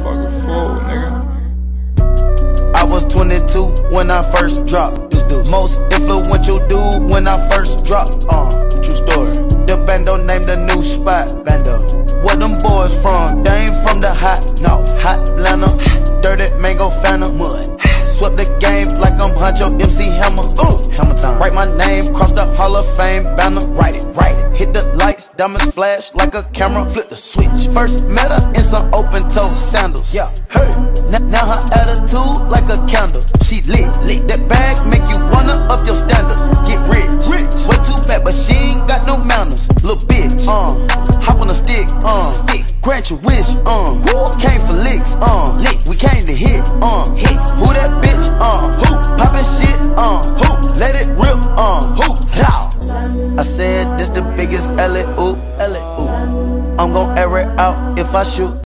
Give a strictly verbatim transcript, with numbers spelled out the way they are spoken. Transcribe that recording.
motherfucker fool, nigga. I was twenty-two when I first dropped. Most influential dude when I first dropped. Uh, true story. The bando named the new spot. Bando. Where them boys from? They ain't from the hot. No. Hot Atlanta. Dirty mango phantom. Mud. Swept the game like I'm Huncho M C Hammer. Ooh, Hammer time. Write my name, cross the Hall of Fame banner. Write it, write it. Hit the lights, diamonds flash like a camera. Flip the switch. First met her in some open toe sandals. Yeah, hey. N now her attitude like a candle. She lit, lit. That bag make you wanna up your standards. Get rich, rich. Way too bad, but she ain't got no manners. Little bitch, uh. Hop on the stick, uh. Stick. Grant your wish, uh. Came for licks, uh. Lick. We came to hit, uh. Hit. Who that bitch, uh. Who? Poppin' shit, uh. Who? Let it rip, uh. Who? How? I said this the biggest L A, ooh, L A, ooh. I'm gon' air it out if I shoot.